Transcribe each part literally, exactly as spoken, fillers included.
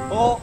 Oh!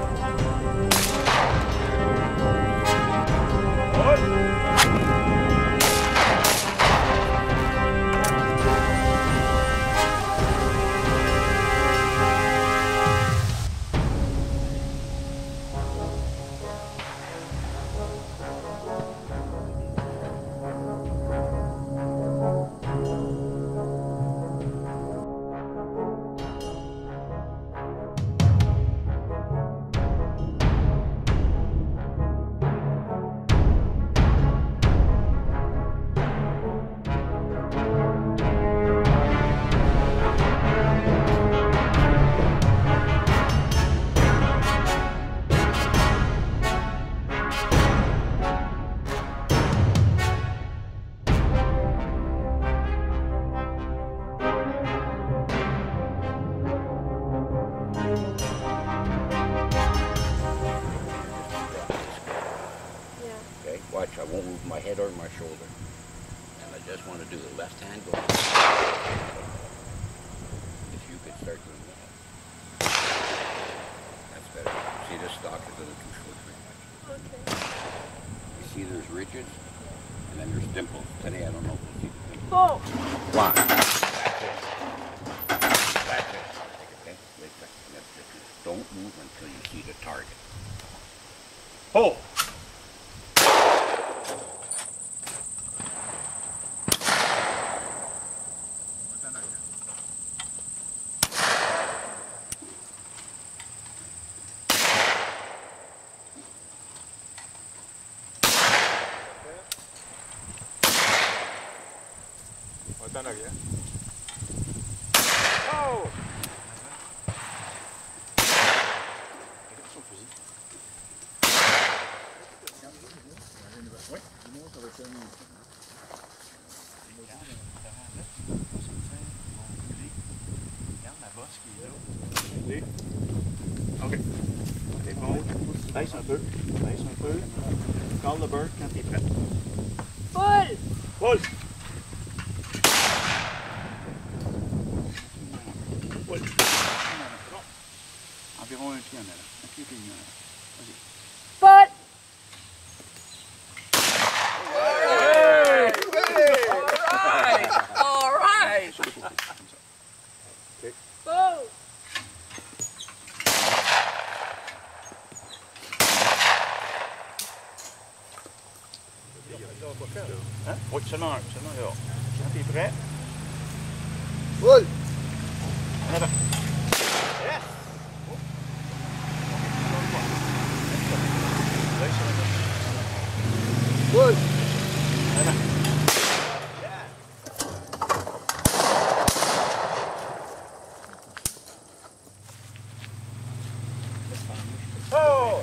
Watch, I won't move my head or my shoulder. And I just want to do the left hand go. If you could start doing that. That's better. See, this stock is a little too short for you. Okay. You see there's ridges, and then there's dimples. Today I don't know if we'll see the dimples. Oh! One. That's it. That's it. Okay? Wait a second. That's it. Don't move until you see the target. Oh! En arrière. Oh! Son fusil. Oui, dis-moi, ça va être un regarde la bosse qui est là. OK. C'est bon. Baisse un peu. Baisse un peu. Call the bird quand t'es prêt. Paul! Paul! Environ un pied en avant. Un pied et demi en avant. Vas-y. Paul! Hey! All right! Comme ça. OK. Paul! Hein? Oui, seulement un. Seulement un. Quand t'es prêt. Paul! En avant. Yes! Paul! En avant. Oh!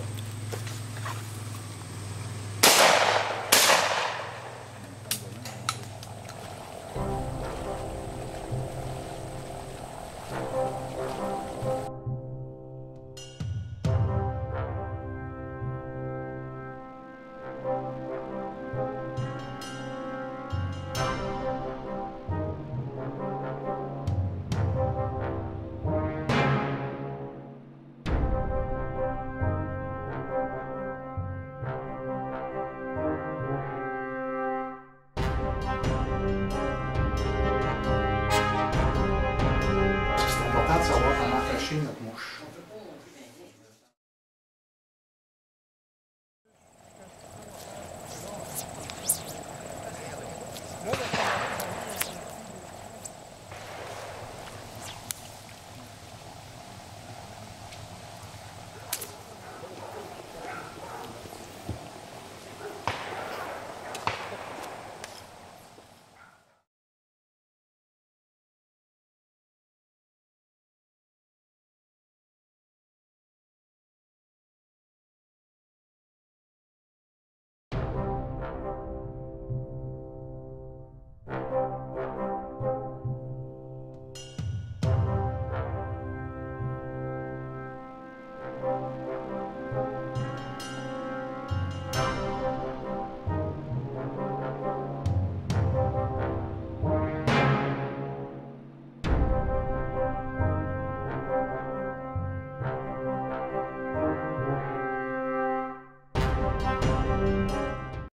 C'est important de savoir comment cacher notre mouche.